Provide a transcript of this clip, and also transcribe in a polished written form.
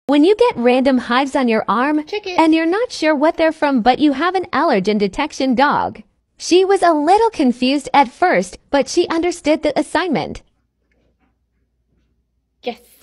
When you get random hives on your arm and you're not sure what they're from but you have an allergen detection dog. She was a little confused at first, but she understood the assignment. Yes.